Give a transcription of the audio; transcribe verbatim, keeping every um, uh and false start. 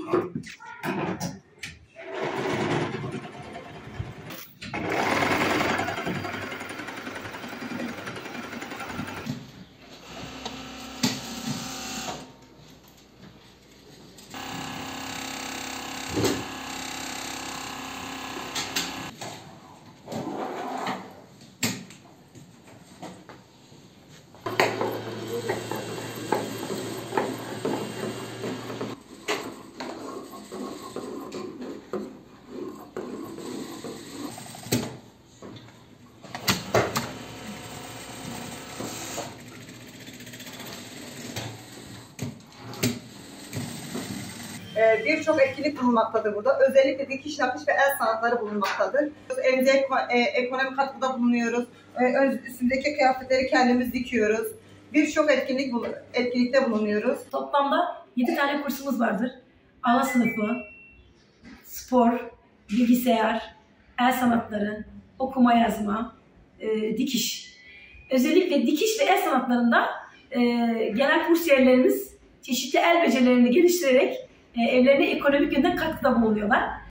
Birçok etkinlik bulunmaktadır burada. Özellikle dikiş, nakış ve el sanatları bulunmaktadır. Evimize ekonomik katkıda bulunuyoruz. Üstündeki kıyafetleri kendimiz dikiyoruz. Birçok etkinlik etkinlikte bulunuyoruz. Toplamda yedi tane kursumuz vardır. Ana sınıfı, spor, bilgisayar, el sanatları, okuma yazma, e, dikiş. Özellikle dikiş ve el sanatlarında e, gelen kursiyerlerimiz çeşitli el becerilerini geliştirerek evlerine ekonomik yönden katkıda bulunuyorlar.